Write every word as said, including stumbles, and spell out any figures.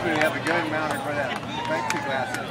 Hopefully we have a good amount for that plexiglass.